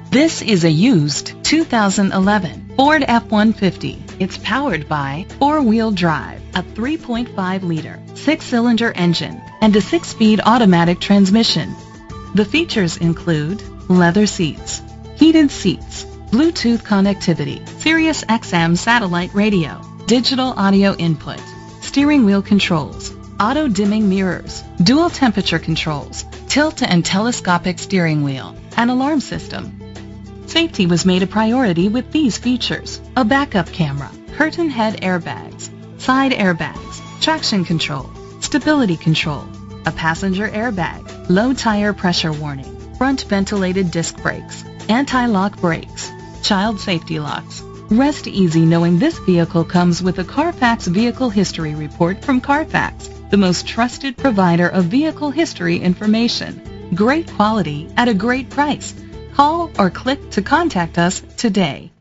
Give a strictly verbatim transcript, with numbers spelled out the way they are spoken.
This is a used two thousand eleven Ford F one fifty. It's powered by four-wheel drive, a three point five liter, six-cylinder engine, and a six-speed automatic transmission. The features include leather seats, heated seats, Bluetooth connectivity, Sirius X M satellite radio, digital audio input, steering wheel controls, auto-dimming mirrors, dual temperature controls, tilt and telescopic steering wheel, an alarm system. Safety was made a priority with these features: a backup camera, curtain head airbags, side airbags, traction control, stability control, a passenger airbag, low tire pressure warning, front ventilated disc brakes, anti-lock brakes, child safety locks. Rest easy knowing this vehicle comes with a Carfax Vehicle History Report from Carfax, the most trusted provider of vehicle history information. Great quality at a great price. Call or click to contact us today.